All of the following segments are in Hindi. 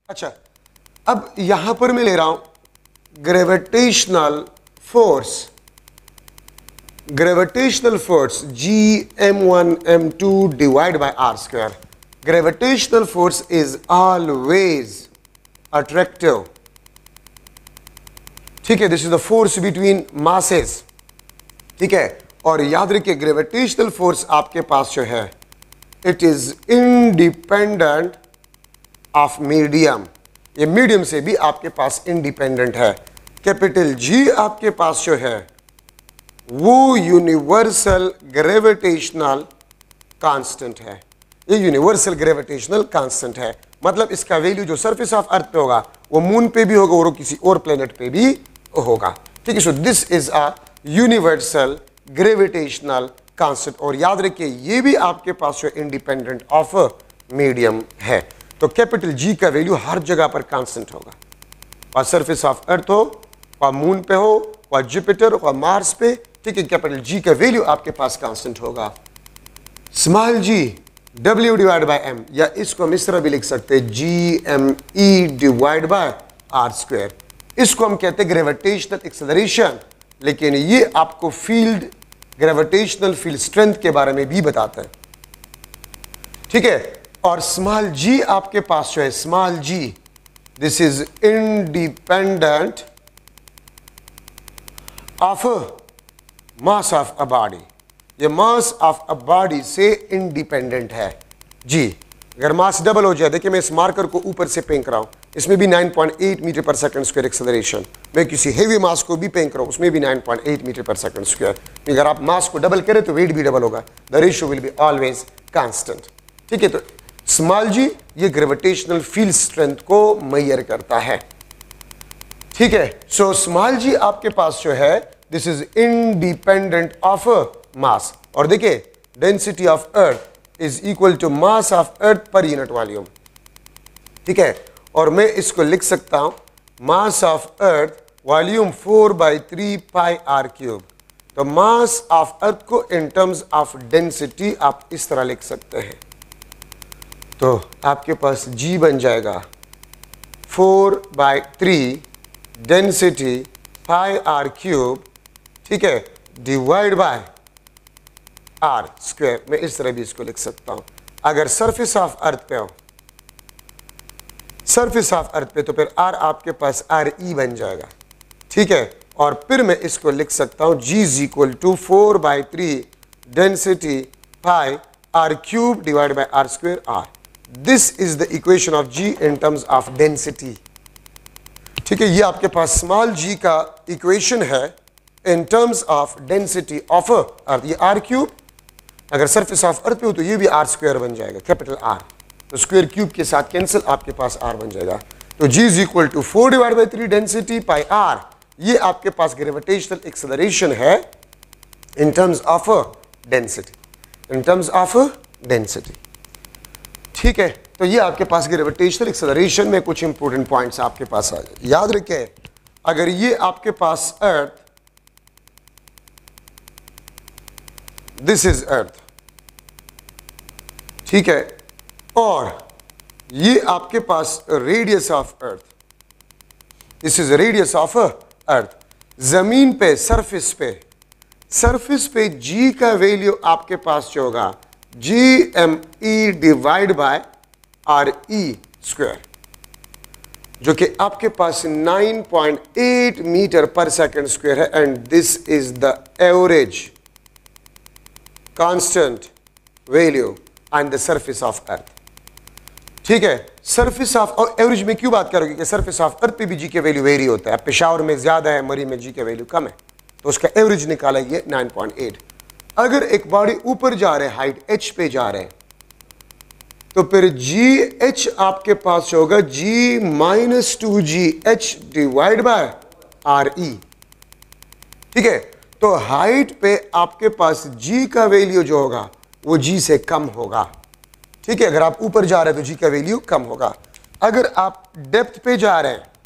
अच्छा, अब यहां पर मैं ले रहा हूं gravitational force, gravitational force Gm1 m2 divide by r square. Gravitational force is always attractive, ठीक है, this is the force between masses, ठीक है। और याद रखिए ग्रेविटेशनल फोर्स आपके पास जो है it is independent of medium, ये मीडियम से भी आपके पास इंडिपेंडेंट है। कैपिटल जी आपके पास जो है वो यूनिवर्सल ग्रेविटेशनल कांस्टेंट है, ये यूनिवर्सल ग्रेविटेशनल कांस्टेंट है, मतलब इसका वैल्यू जो सरफेस ऑफ अर्थ पे होगा वो मून पे भी होगा और किसी और प्लेनेट पे भी होगा, ठीक है। So this is a universal gravitational constant, और याद रखिए ये भी आपके पास जो इंडिपेंडेंट ऑफ मीडियम है। तो कैपिटल जी का वैल्यू हर जगह पर कांस्टेंट होगा, और सरफेस ऑफ अर्थ हो, और मून पे हो, और जुपिटर और मार्स पे, ठीक है। कैपिटल जी का वैल्यू आपके पास कांस्टेंट होगा। Small G W divide by M, या इसको हम इस तरह भी लिख सकते हैं GME divide by R square. इसको हम कहते हैं ग्रेविटेशनल एक्सेलरेशन, लेकिन ये आपको फील्ड, ग्रेविटेशनल फील्ड स्ट्रेंथ के बारे में भी बताता है, ठीक है। और स्मॉल जी आपके पास जो है, small G this is independent of mass of a body, ये मास ऑफ अ बॉडी से इंडिपेंडेंट है जी। अगर मास डबल हो जाए, देखिए मैं इस मार्कर को ऊपर से फेंक रहा हूं, इसमें भी 9.8 metre per second square acceleration, मैं किसी हेवी मास को भी फेंक रहा हूं, उसमें भी 9.8 मीटर पर सेकंड स्क्वायर। अगर आप मास को डबल करें तो वेट भी डबल होगा, the ratio will be always constant, ठीक है। तो स्मॉल जी ये ग्रेविटेशनल फील्ड स्ट्रेंथ को मेजर करता है, ठीक है। सो स्मॉल जी आपके पास जो है this is independent of mass, और देखिए density of Earth is equal to mass of Earth per unit volume, ठीक है। और मैं इसको लिख सकता हूं mass of Earth volume 4/3 pi r cube. तो मास ऑफ अर्थ को इन टर्म्स ऑफ डेंसिटी आप इस तरह लिख सकते हैं, तो आपके पास G बन जाएगा 4/3 डेंसिटी पाई r क्यूब, ठीक है, डिवाइड बाय r स्क्वायर। मैं इस तरह भी इसको लिख सकता हूं। अगर सरफेस ऑफ अर्थ पे हो, सरफेस ऑफ अर्थ पे, तो फिर r आपके पास RE बन जाएगा, ठीक है। और फिर मैं इसको लिख सकता हूं G is equal to 4/3 density pi r cube divide by r square r। This is the equation of G in terms of density, ठीक है। ये आपके पास स्मॉल g का इक्वेशन है in terms of density of Earth. ये r क्यूब अगर सरफेस ऑफ अर्थ पे हो तो ये भी r स्क्वायर बन जाएगा, कैपिटल R, तो स्क्वायर क्यूब के साथ कैंसिल, आपके पास r बन जाएगा। तो G is equal to 4/3 density pi r, ये आपके पास ग्रेविटेशनल एक्सेलरेशन है in terms of density, in terms of density, ठीक है। तो ये आपके पास ग्रेविटेशनल एक्सेलरेशन में कुछ इंपॉर्टेंट पॉइंट्स आपके पास आ जाए। याद रखें अगर ये आपके पास अर्थ, दिस इज अर्थ, ठीक है, और ये आपके पास radius of Earth, this is radius of Earth. जमीन पे, सरफेस पे G का वैल्यू आपके पास जो होगा GME divide by RE square, जो कि आपके पास 9.8 मीटर पर सेकंड स्क्वायर है, and this is the average constant value on the surface of Earth, ठीक है। सरफेस ऑफ, और एवरेज में क्यों बात करोगे कि सरफेस ऑफ अर्थ पे भी G के वैल्यू वेरी होता है, पेशावर में ज्यादा है, मरी में G के वैल्यू कम है, तो उसका एवरेज निकाला ये 9.8। अगर एक बॉडी ऊपर जा रहे, हाइट h पे जा रहे हैं, तो फिर GH आपके पास होगा G-2GH डिवाइड बाय RE, ठीक है। तो हाइट पे आपके पास G का वैल्यू जो होगा वो G से कम होगा, ठीक है। अगर आप ऊपर जा रहे हैं तो G का वैल्यू कम होगा। अगर आप डेप्थ पे जा रहे हैं,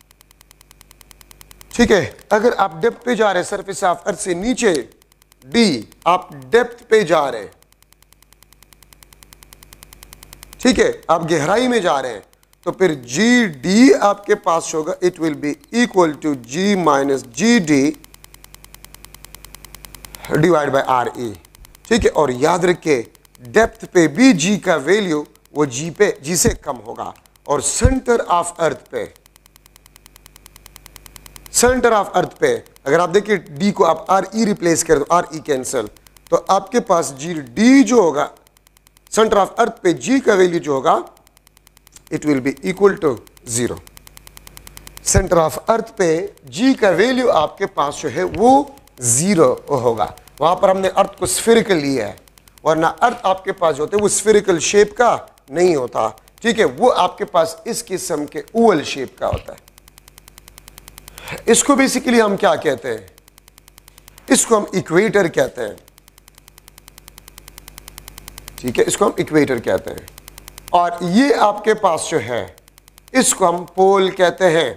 ठीक है, अगर आप डेप्थ पे जा रहे हैं, सरफेस ऑफ अर्थ से नीचे D, आप डेप्थ पे जा रहे हैं, ठीक है, आप गहराई में जा रहे हैं, तो फिर जी डी आपके पास होगा, it will be equal to G minus G D divide by R E. ठीक है, और याद रखिए डेप्थ पे भी जी का वैल्यू वो जी से कम होगा, और सेंटर ऑफ अर्थ पे अगर आप देखिए डी को आप आर ई रिप्लेस करें तो आर ई कैंसल, तो आपके पास जी डी जो होगा सेंटर ऑफ अर्थ पे जी का वैल्यू जो होगा it will be equal to 0। Centre of Earth पे जी का वैल्यू आपके पास जो है वो 0 होगा। वहां पर हमने अर्थ को स्फेरिकल लिया है, वरना अर्थ आपके पास जो होते हैं वो स्फेरिकल शेप का नहीं होता। ठीक है, वो आपके पास इस किस्म के ओवल शेप का होता है। इसको बेसिकली हम क्या कहते हैं, इसको हम इक्वेटर कहते हैं। ठीक है, इसको हम इक्वेटर कहते हैं, और ये आपके पास जो है इसको हम पोल कहते हैं।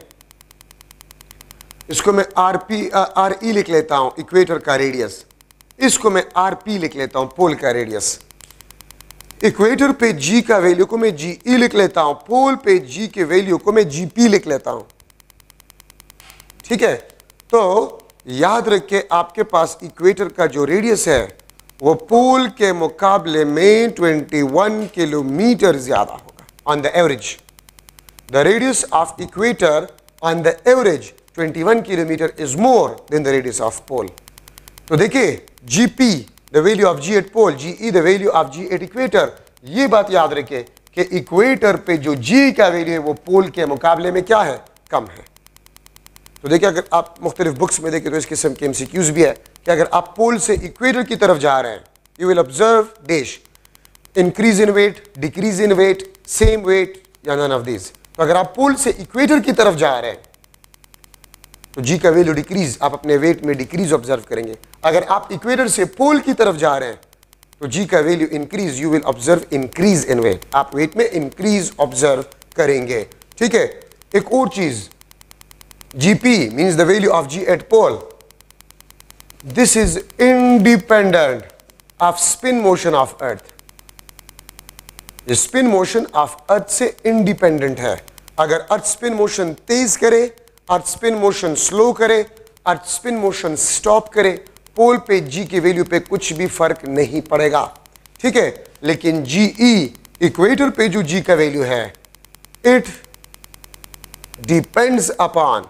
इसको मैं आर ई लिख लेता हूं, इक्वेटर का रेडियस। इसको मैं आर पी लिख लेता हूं, पोल का रेडियस। इक्वेटर पे जी का वैल्यू को मैं जी ई लिख लेता हूं, पोल पे जी के वैल्यू को मैं जी पी लिख लेता हूं। ठीक है, तो याद रखिए आपके पास इक्वेटर का जो रेडियस है वो पोल के मुकाबले में 21 किलोमीटर ज्यादा होगा on the average. The radius of equator on the average 21 kilometre is more than the radius of pole. तो देखिए GP the value of G at pole, GE the value of G at equator. ये बात याद रखिए कि इक्वेटर पे जो जी का वैल्यू है वो पोल के मुकाबले में क्या है, कम है। तो देखिए अगर आप मुख्तलिफ बुक्स में देखें तो इस किस्म के एमसीक्यूज भी है कि अगर आप पोल से इक्वेटर की तरफ जा रहे हैं, you will observe this increase in weight, decrease in weight, same weight या नन ऑफ दिस। तो अगर आप पोल से इक्वेटर की तरफ जा रहे हैं तो जी का वैल्यू डिक्रीज, आप अपने वेट में डिक्रीज ऑब्जर्व करेंगे। अगर आप इक्वेटर से पोल की तरफ जा रहे हैं तो जी का value increase, you will observe increase in weight, आप वेट में इंक्रीज ऑब्जर्व करेंगे। ठीक है, एक और चीज, GP means the value of G at pole, this is independent of spin motion of Earth. Spin motion of Earth से इंडिपेंडेंट है। अगर अर्थ स्पिन मोशन तेज करे, अर्थ स्पिन मोशन स्लो करे, अर्थ स्पिन मोशन स्टॉप करे, पोल पे जी की वैल्यू पे कुछ भी फर्क नहीं पड़ेगा। ठीक है, लेकिन जीई इक्वेटर पे जो जी का वैल्यू है it depends upon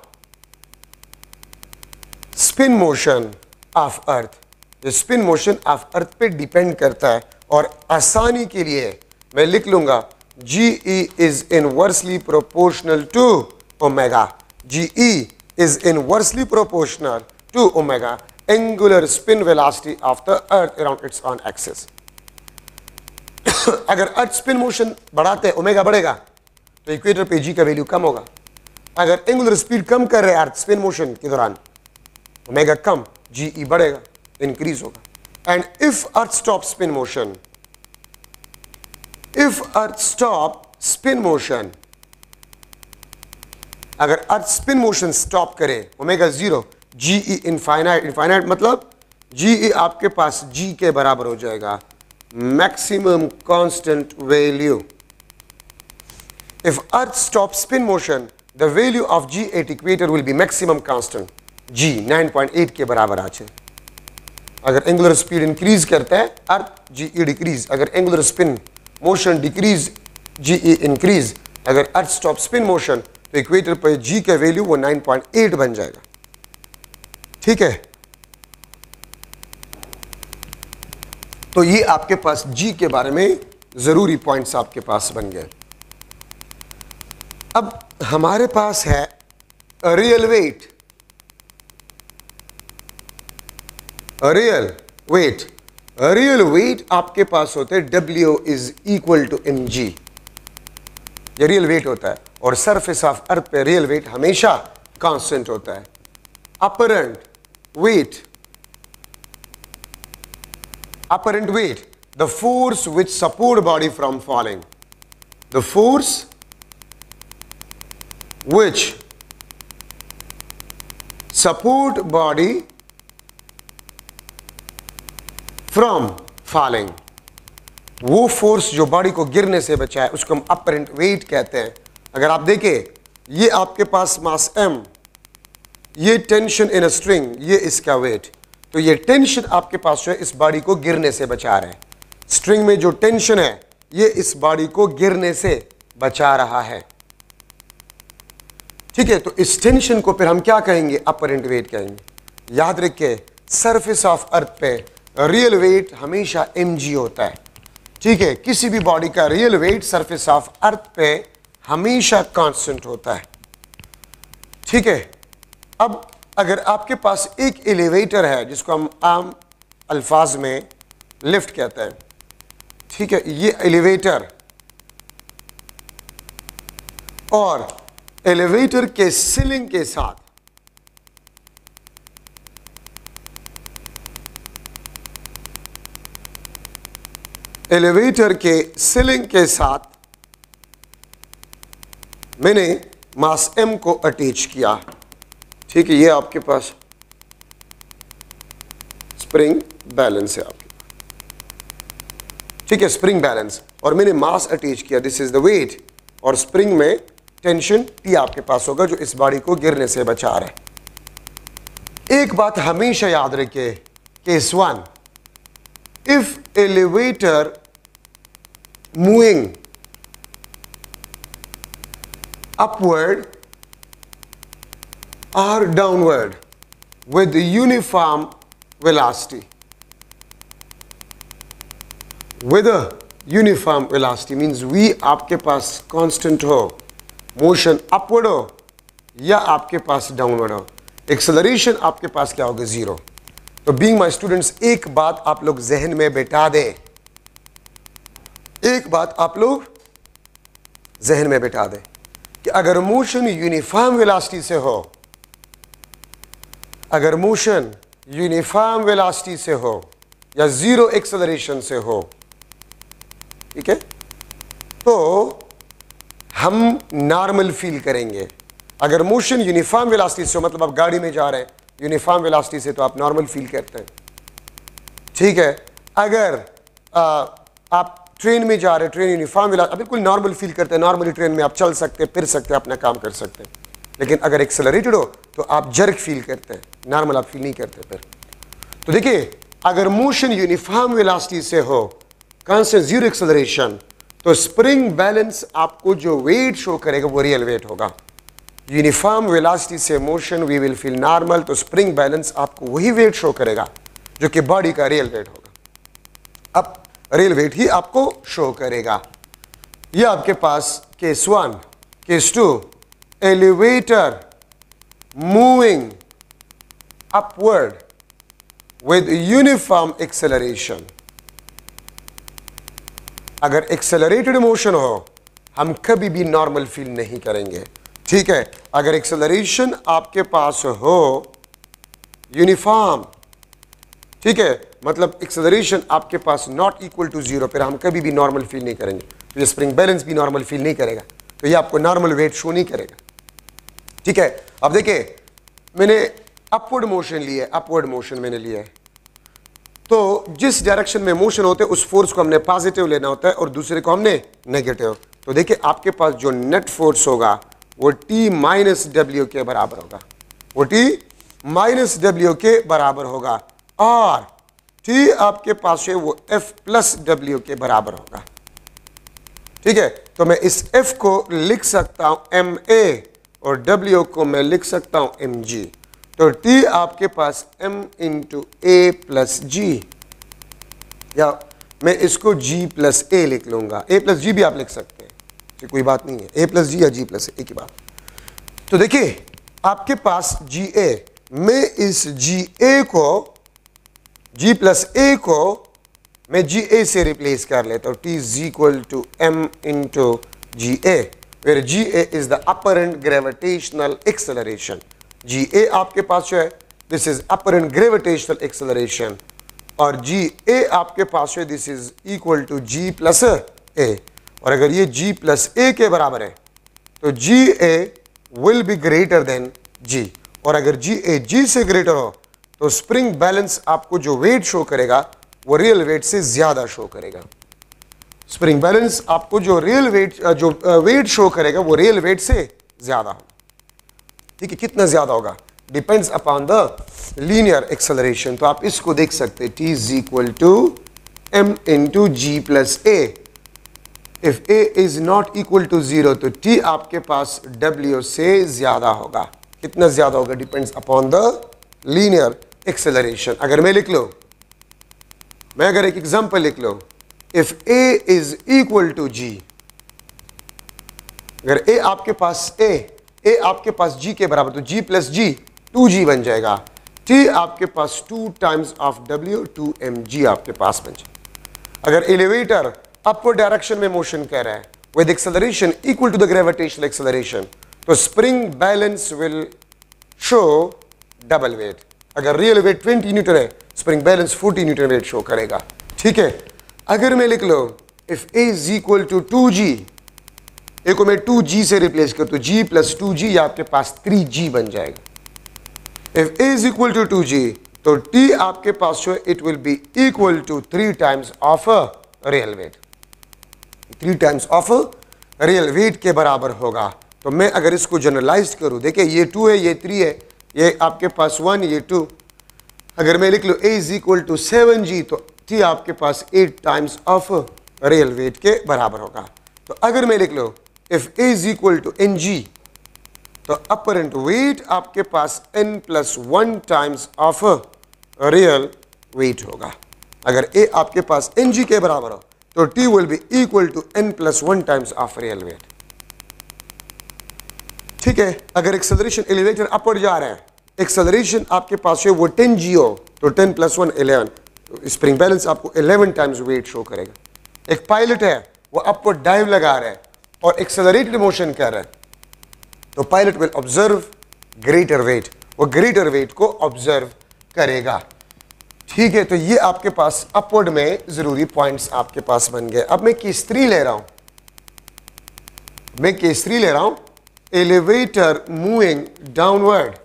spin motion of Earth. Spin motion of Earth पे डिपेंड करता है, और आसानी के लिए मैं लिख लूंगा GE is inversely proportional to omega. GE is inversely proportional to omega, angular spin velocity of the earth around its own axis. अगर अर्थ स्पिन मोशन बढ़ाते हैं, ओमेगा बढ़ेगा, तो इक्वेटर पे जी का वैल्यू कम होगा। अगर एंगुलर स्पीड कम कर रहे हैं अर्थ स्पिन मोशन के दौरान, ओमेगा कम, जीई बढ़ेगा, इंक्रीज होगा। And if Earth stop spin motion, if Earth stop spin motion, अगर अर्थ स्पिन मोशन स्टॉप करे, ओमेगा 0, जीई इनफाइनाइट, इनफाइनाइट मतलब जीई आपके पास जी के बराबर हो जाएगा, maximum constant value. If Earth stop spin motion, the value of G at equator will be maximum constant, G 9.8 के बराबर आ जाए। अगर एंगुलर स्पीड इंक्रीज करता है अर्थ, जीई डिक्रीज। अगर angular spin motion decrease, GE increase. अगर अर्थ स्टॉप स्पिन मोशन, तो इक्वेटर पर जी का वैल्यू वो 9.8 बन जाएगा। ठीक है, तो ये आपके पास जी के बारे में जरूरी पॉइंट्स आपके पास बन गए। अब हमारे पास है रियल वेट। रियल वेट आपके पास होते हैं W is equal to mg, ये रियल वेट होता है, और सरफेस ऑफ अर्थ पे रियल वेट हमेशा कांस्टेंट होता है। Apparent weight, the force which support body from falling, the force which support body from falling, वो फोर्स जो बॉडी को गिरने से बचाए उसको हम अपरेंट वेट कहते हैं। अगर आप देखें, ये आपके पास मास m, ये टेंशन इन अ स्ट्रिंग, ये इसका वेट, तो ये टेंशन आपके पास जो है इस बॉडी को गिरने से बचा रहा है। स्ट्रिंग में जो टेंशन है ये इस बॉडी को गिरने से बचा रहा है। ठीक है, तो इस टेंशन को फिर हम क्या कहेंगे? अपरेंट वेट कहेंगे। याद रखिए, सरफेस ऑफ अर्थ पे रियल वेट हमेशा mg होता है। ठीक है, किसी भी बॉडी का real weight surface of Earth पे हमेशा कांस्टेंट होता है। ठीक है, अब अगर आपके पास एक एलिवेटर है जिसको हम आम अल्फाज में लिफ्ट कहते हैं, ठीक है, ये एलिवेटर, और एलिवेटर के सीलिंग के साथ मैंने मास m को अटैच किया। ठीक है, ये आपके पास स्प्रिंग बैलेंस है आपके, ठीक है, स्प्रिंग बैलेंस, और मैंने मास अटैच किया, दिस इज द वेट, और स्प्रिंग में टेंशन T आपके पास होगा जो इस बॉडी को गिरने से बचा रहा है। एक बात हमेशा याद रखिए, case 1, if elevator moving upward or downward with uniform velocity. With a uniform velocity means v आपके पास constant हो, motion upward हो या आपके पास downward हो, acceleration आपके पास क्या होगा? 0। तो being my students, एक बात आप लोग जहन में बैठा दें, एक बात आप लोग जहन में बैठा दें कि अगर मोशन यूनिफॉर्म वेलोसिटी से हो, अगर मोशन यूनिफॉर्म वेलोसिटी से हो या जीरो एक्सेलरेशन से हो, ठीक है, तो हम नॉर्मल फील करेंगे। अगर मोशन यूनिफॉर्म वेलोसिटी से हो, मतलब आप गाड़ी में जा रहे हैं यूनिफॉर्म वेलोसिटी से, तो आप नॉर्मल फील करते हैं। ठीक है, अगर आप ट्रेन में जा रहे हैं, ट्रेन यूनिफॉर्म वेलोसिटी, बिल्कुल नॉर्मल फील करते हैं, नॉर्मली ट्रेन में आप चल सकते हैं, फिर सकते हैं, अपना काम कर सकते हैं। लेकिन अगर एक्सेलरेटेड हो तो आप जर्क फील करते हैं, नॉर्मल आप फील नहीं करते फिर। तो देखिए, अगर मोशन यूनिफॉर्म वेलोसिटी से हो, कांस्टेंट जीरो एक्सेलरेशन, तो स्प्रिंग बैलेंस आपको जो वेट शो करेगा वो रियल वेट होगा। यूनिफॉर्म वेलोसिटी से motion we will feel normal, तो स्प्रिंग बैलेंस आपको वही वेट शो करेगा जो कि बॉडी का रियल वेट होगा। अब रियल वेट ही आपको शो करेगा। ये आपके पास case 1, case 2, elevator moving upward with uniform acceleration. अगर एक्सेलरेटेड मोशन हो, हम कभी भी नॉर्मल फील नहीं करेंगे। ठीक है, अगर एक्सेलरेशन आपके पास हो यूनिफॉर्म, ठीक है, मतलब एक्सेलरेशन आपके पास नॉट इक्वल टू 0, फिर हम कभी भी नॉर्मल फील नहीं करेंगे। तो ये स्प्रिंग बैलेंस भी नॉर्मल फील नहीं करेगा, तो ये आपको नॉर्मल वेट शो नहीं करेगा। ठीक है, अब देखिए, मैंने अपवर्ड मोशन लिया है, अपवर्ड मोशन मैंने लिया है, तो जिस डायरेक्शन में मोशन होते हैं उस फोर्स को हमने पॉजिटिव लेना होता है और दूसरे को हमने नेगेटिव। तो देखिए, आपके पास जो नेट फोर्स होगा वो T माइनस W के बराबर होगा, वो T माइनस W के बराबर होगा, और T आपके पास है वो F प्लस W के बराबर होगा। ठीक है, तो मैं इस F को लिख सकता हूं MA और W को मैं लिख सकता हूं mg। तो T आपके पास m into A plus G, या मैं इसको G प्लस A लिख लूंगा, A प्लस G भी आप लिख सकते हैं, तो कोई बात नहीं है, A प्लस G या G प्लस A, एक ही बात। तो देखिए, आपके पास GA, मैं इस GA को, G प्लस A को मैं GA से रिप्लेस कर लेता हूँ। T is equal to m into GA, where GA is the apparent gravitational acceleration। GA आपके पास जो है, this is apparent gravitational acceleration, और GA आपके पास है, this is equal to G plus A, और अगर ये G plus A के बराबर है तो GA will be greater than G, और अगर GA G से ग्रेटर हो तो स्प्रिंग बैलेंस आपको जो वेट शो करेगा वो रियल वेट से ज्यादा शो करेगा। स्प्रिंग बैलेंस आपको जो रियल वेट वेट शो करेगा वो रियल वेट से ज्यादा होगा। ठीक है, कितना ज्यादा होगा depends upon the linear acceleration. तो आप इसको देख सकते हैं, T is equal to m into g plus a. If a is not equal to 0 तो T आपके पास W से ज्यादा होगा। कितना ज्यादा होगा depends upon the linear acceleration. अगर मैं लिख लो, मैं अगर एक एग्जांपल लिख लो, if a is equal to g, अगर a आपके पास a आपके पास g के बराबर, तो g प्लस g 2g बन जाएगा। T आपके पास 2 टाइम्स ऑफ W 2mg आपके पास बन जाएगा। अगर एलिवेटर अपवर्ड डायरेक्शन में मोशन कर रहा है with acceleration equal to the gravitational acceleration, तो spring balance will show double weight. अगर रियल वेट 20 न्यूटन है, spring balance 40 newton weight show करेगा। ठीक है, अगर मैं लिख लो if a is equal to 2g, a को मैं 2g से रिप्लेस कर तो g प्लस 2g या आपके पास 3g बन जाएगा। If a is equal to 2g तो t आपके पास जो it will be equal to 3 times of real weight, 3 times of real weight के बराबर होगा। तो मैं अगर इसको जनरलाइज करूं, देखिए ये 2 है, ये 3 है, ये आपके पास 1, ये 2। अगर मैं लिख लो a is equal to 7g तो t आपके पास 8 टाइम्स ऑफ रियल वेट के बराबर होगा। तो अगर मैं लिख लो if a is equal to ng तो अपरेंट वेट आपके पास n plus 1 times of real weight होगा। अगर a आपके पास ng के बराबर हो तो t will be equal to n plus 1 times of real weight. ठीक है, अगर एक्सेलरेशन एलिवेटर अपवर्ड जा रहा है, एक्सेलरेशन आपके पास है वो 10g हो तो 10 प्लस 1 11, तो स्प्रिंग बैलेंस आपको 11 टाइम्स वेट शो करेगा। एक पायलट है वो अपवर्ड डाइव लगा रहा है और एक्सेलरेटेड मोशन कर रहा है, तो pilot will observe greater weight, वो ग्रेटर वेट को ऑब्जर्व करेगा। ठीक है, तो ये आपके पास अपवर्ड में जरूरी पॉइंट्स आपके पास बन गए। अब मैं केस 3 ले रहा हूं, मैं केस 3 ले रहा हूं, elevator moving downward,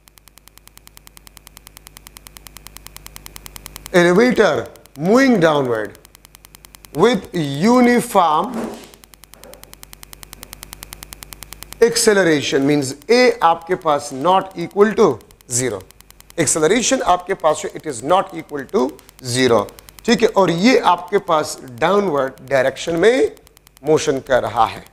elevator moving downward with uniform acceleration means a आपके पास not equal to 0, acceleration आपके पास है it is not equal to 0। ठीक है, और ये आपके पास डाउनवर्ड डायरेक्शन में मोशन कर रहा है।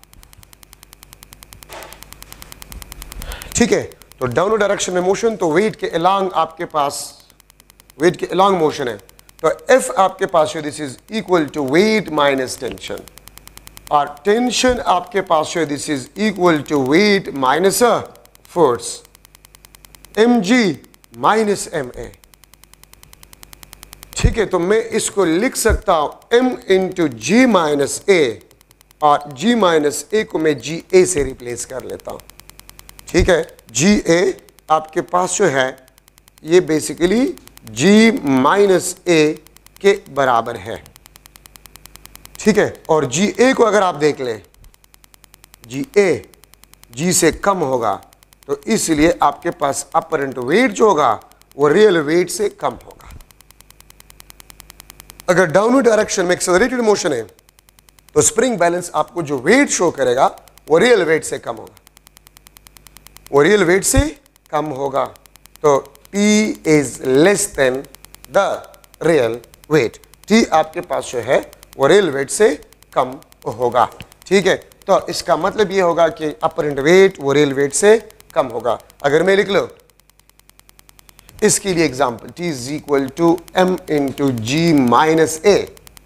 ठीक है, तो डाउनवर्ड डायरेक्शन में मोशन, तो वेट के अलोंग आपके पास वेट के अलॉन्ग मोशन है, तो F आपके पास है this is equal to weight minus tension, और टेंशन आपके पास है this is equal to weight minus force, mg minus ma। ठीक है, तो मैं इसको लिख सकता हूं m into g minus a, और g माइनस ए को मैं ga से रिप्लेस कर लेता हूं। ठीक है, ga आपके पास जो है ये बेसिकली g माइनस ए के बराबर है। ठीक है, और ga को अगर आप देख लें, ga g से कम होगा, तो इसलिए आपके पास अपरेंट वेट जो होगा वो रियल वेट से कम होगा। अगर डाउनवर्ड डायरेक्शन में एक्सेलरेटेड मोशन है तो स्प्रिंग बैलेंस आपको जो वेट शो करेगा वो रियल वेट से कम होगा, वो रियल वेट से कम होगा। तो T is less than the real weight, T आपके पास जो है वो रियल वेट से कम होगा। ठीक है, तो इसका मतलब ये होगा कि अपरेंट वेट वो रियल वेट से कम होगा। अगर मैं लिख लो इसके लिए example, T is equal to m into g minus a.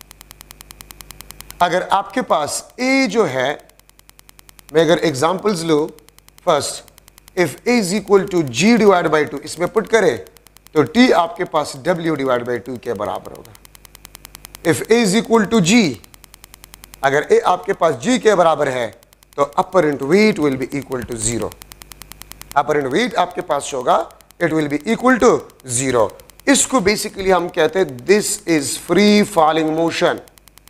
अगर आपके पास A जो है, मैं अगर एग्जांपल्स लो, first if a is equal to g divide by 2 इसमें पुट करें तो t आपके पास w डिवाइड बाई 2 के बराबर होगा। If a is equal to g, अगर a आपके पास g के बराबर है तो apparent weight will be equal to 0, apparent weight आपके पास होगा it will be equal to 0। इसको बेसिकली हम कहते हैं this is free falling motion.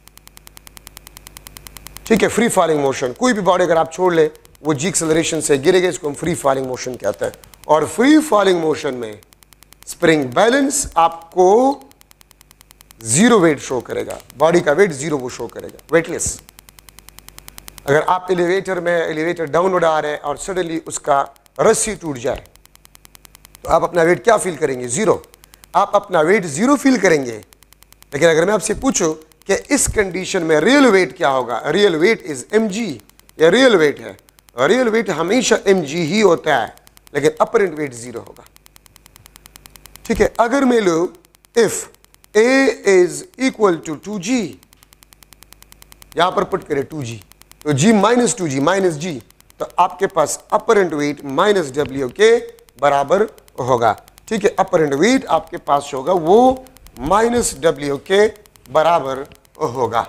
ठीक है, फ्री फॉलिंग मोशन, कोई भी बॉडी अगर आप छोड़ ले वो जी एक्सेलरेशन से गिरेगा, इसको हम फ्री फॉलिंग मोशन कहते हैं। और फ्री फॉलिंग मोशन में स्प्रिंग बैलेंस आपको जीरो वेट शो करेगा, बॉडी का वेट जीरो वो शो करेगा, वेटलेस। अगर आप एलिवेटर में, एलिवेटर डाउनवर्ड आ रहे हैं और सडनली उसका रस्सी टूट जाए तो आप अपना वेट क्या फील करेंगे? जीरो। आप अपना वेट जीरो फील करेंगे। लेकिन अगर मैं आपसे पूछूं कि इस कंडीशन में रियल वेट क्या होगा, रियल वेट इज mg, या रियल वेट है, रियल वेट हमेशा mg ही होता है, लेकिन अपरेंट वेट जीरो होगा। ठीक है, अगर मैं लूं if a is equal to 2g, यहां पर पुट करें 2g, तो g minus 2g minus g, तो आपके पास अपरेंट वेट माइनस w के बराबर होगा। ठीक है, अपरेंट वेट आपके पास होगा वो माइनस w के बराबर होगा।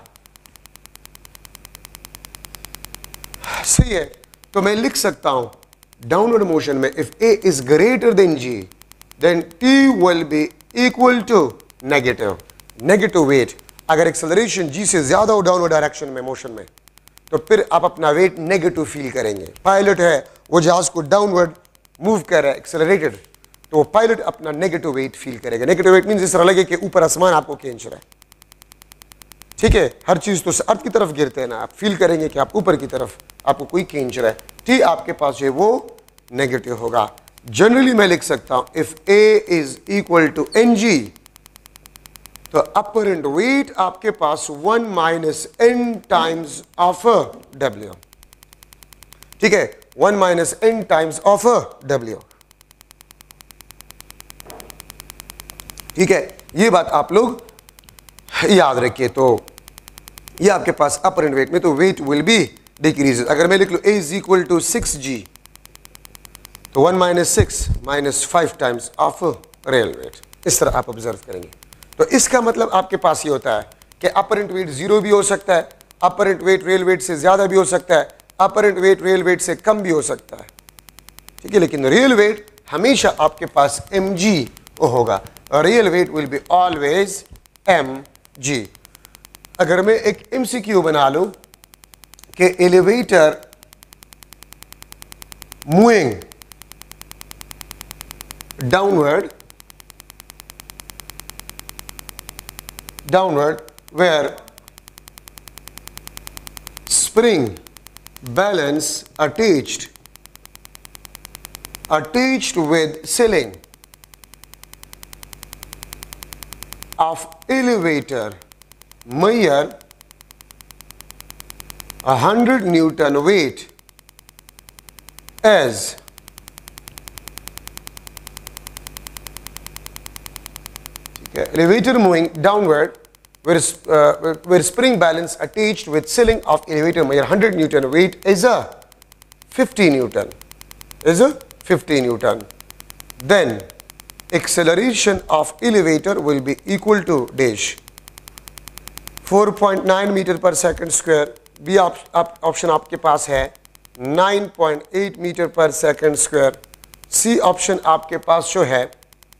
सही है, तो मैं लिख सकता हूं डाउनवर्ड मोशन में if a is greater than g then t will be equal to negative weight. अगर एक्सेलरेशन g से ज्यादा हो डाउनवर्ड डायरेक्शन में मोशन में, तो फिर आप अपना वेट नेगेटिव फील करेंगे। पायलट है, वो जहाज को डाउनवर्ड मूव कर रहा है एक्सेलरेटेड, तो वो पायलट अपना नेगेटिव वेट फील करेगा। नेगेटिव वेट मींस इस तरह लगे कि ऊपर आसमान आपको खींच रहा है। ठीक है, हर चीज तो अर्थ की तरफ गिरते हैं ना, आप फील करेंगे कि आप ऊपर की तरफ आपको कोई खींच रहा है। टी आपके पास जो है वो नेगेटिव होगा। जनरली मैं लिख सकता हूं if a is equal to ng, तो अपरेंट वेट आपके पास 1 minus n times of w। ठीक है, 1 minus n times of w। ठीक है, ये बात आप लोग याद रखिए। तो ये आपके पास अपरेंट वेट में, तो वेट विल बी डिक्रीज। अगर मैं लिख लूं a is equal to 6g, तो 1 minus 6 minus 5 times of real weight, इस तरह आप ऑब्जर्व करेंगे। तो इसका मतलब आपके पास ये होता है कि अपरेंट वेट जीरो भी हो सकता है, अपरेंट वेट रियल वेट से ज्यादा भी हो सकता है, अपरेंट वेट रियल वेट से कम भी हो सकता है। ठीक है, लेकिन रियल वेट हमेशा आपके पास mg होगा। Real weight will be always mg। अगर मैं एक MCQ बना लूं कि elevator moving downward where spring balance attached with ceiling of elevator measure 100 Newton weight as elevator moving downward where spring balance attached with ceiling of elevator measure 100 Newton weight is a 50 Newton, then acceleration of elevator will be equal to dash 4.9 metre per second square. B option आपके पास है 9.8 metre per second square. C option आपके पास जो है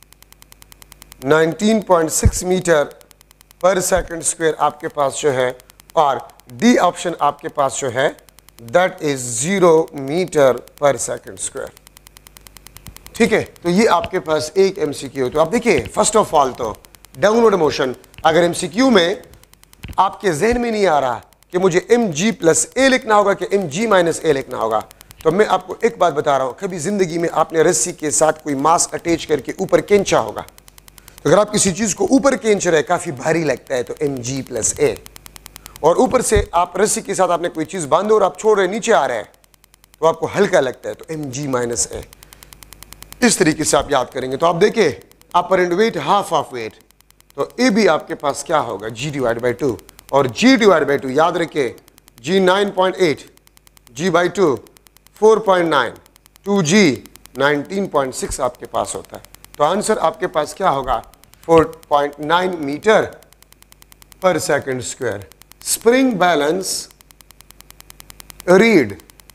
19.6 मीटर पर सेकंड स्क्वायर आपके पास जो है, और डी ऑप्शन आपके पास जो है that is 0 metre per second square. ठीक है, तो ये आपके पास एक MCQ। तो आप देखिए, फर्स्ट ऑफ ऑल तो डाउनवर्ड मोशन, अगर MCQ में आपके जहन में नहीं आ रहा कि मुझे mg प्लस a लिखना होगा कि mg माइनस a लिखना होगा, तो मैं आपको एक बात बता रहा हूं, कभी जिंदगी में आपने रस्सी के साथ कोई मास अटैच करके ऊपर खींचा होगा, तो अगर आप किसी चीज को ऊपर खींच रहे, काफी भारी लगता है, तो mg प्लस a, और ऊपर से आप रस्सी के साथ आपने कोई चीज बांधो और आप छोड़ रहे, नीचे आ रहे हैं, तो आपको हल्का लगता है, तो mg माइनस a। इस तरीके से आप याद करेंगे। तो आप देखिए, apparent weight half of weight, तो ए भी आपके पास क्या होगा, g डिवाइड बाई 2, और g डिवाइड बाई 2 याद रखिए, g 9.8, g बाई 2 4.9, 2g 19.6 आपके पास होता है। तो आंसर आपके पास क्या होगा, 4.9 metre per second square. Spring balance read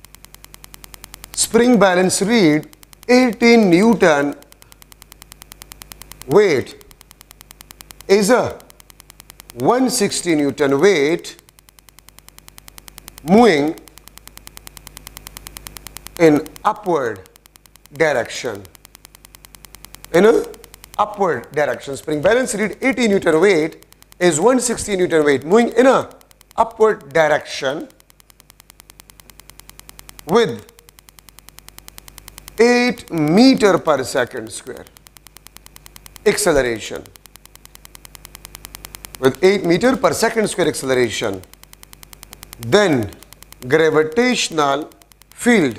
18 Newton weight is a 160 Newton weight moving in upward direction. In a upward direction, spring balance read 80 Newton weight is 160 Newton weight moving in a upward direction with 8 meter per second square acceleration, with 8 meter per second square acceleration, then gravitational field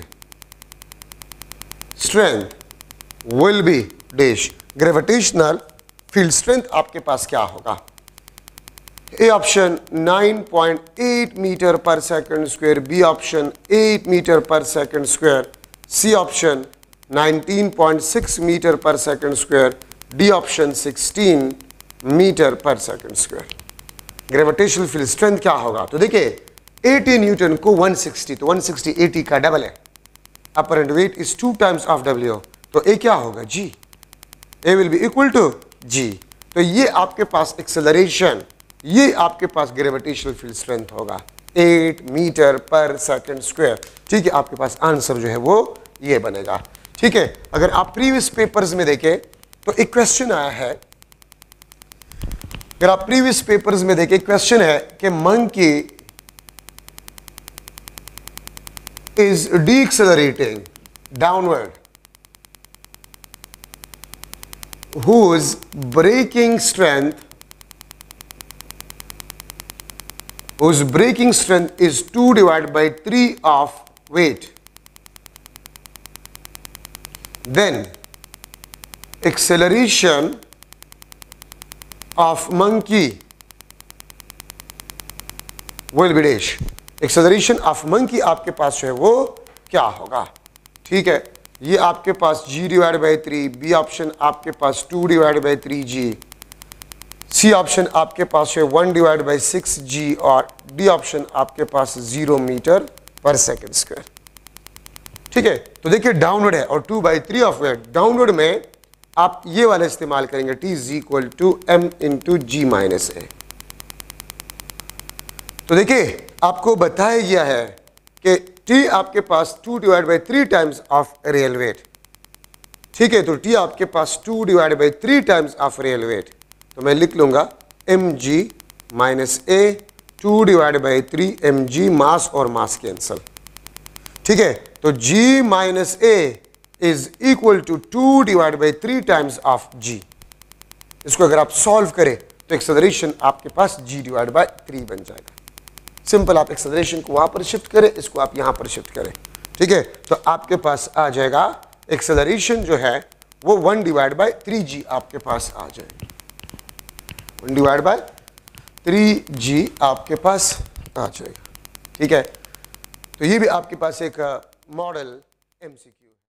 strength will be dash. Gravitational field strength आपके पास क्या होगा? A option 9.8 metre per second square, B option 8 metre per second square, C option 19.6 metre per second square, D option 16 metre per second square. Gravitational field strength क्या होगा? तो देखिए 80 न्यूटन को 160, तो 160 80 का डबल है। Apparent weight is 2 times of W, तो ए क्या होगा? G. A will be equal to g. तो ये आपके पास एक्सेलरेशन, ये आपके पास ग्रेविटेशनल फील्ड स्ट्रेंथ होगा 8 मीटर पर सेकंड स्क्वायर। ठीक है, आपके पास आंसर जो है वो ये बनेगा। ठीक है, अगर आप प्रीवियस पेपर्स में देखें तो एक क्वेश्चन आया है, अगर आप प्रीवियस पेपर्स में देखें क्वेश्चन है कि monkey is decelerating downward whose braking strength is 2 divided by 3 of weight, then acceleration of monkey will be dash। acceleration of monkey आपके पास जो है वो क्या होगा? ठीक है, ये आपके पास g divide by 3, B option आपके पास 2 divide by 3g, C option आपके पास है 1 डिवाइड बाई 6g और डी ऑप्शन आपके पास 0 मीटर पर सेकेंड स्क्वायर। ठीक है, तो देखिए डाउनवर्ड है और 2/3 ऑफ वेट। डाउनवर्ड में आप ये वाला इस्तेमाल करेंगे, t is equal to m into g minus a. तो देखिए आपको बताया गया है कि t आपके पास 2 divide by 3 times of real weight. ठीक है, तो t आपके पास 2 divide by 3 times of real weight, तो मैं लिख लूंगा mg minus a, 2 divide by 3 mg, mass और मास कैंसल। ठीक है, तो g minus a is equal to 2 divide by 3 times of g। इसको अगर आप सॉल्व करें तो एक्सेलरेशन आपके पास g डिवाइड बाई 3 बन जाएगा। सिंपल, आप एक्सेलरेशन को वहां पर शिफ्ट करें, इसको आप यहां पर शिफ्ट करें। ठीक है, तो आपके पास आ जाएगा एक्सेलरेशन जो है वो 1 डिवाइड बाई 3g आपके पास आ जाएगी। 1 डिवाइड बाई 3g आपके पास आ जाएगा। ठीक है, तो ये भी आपके पास एक मॉडल MCQ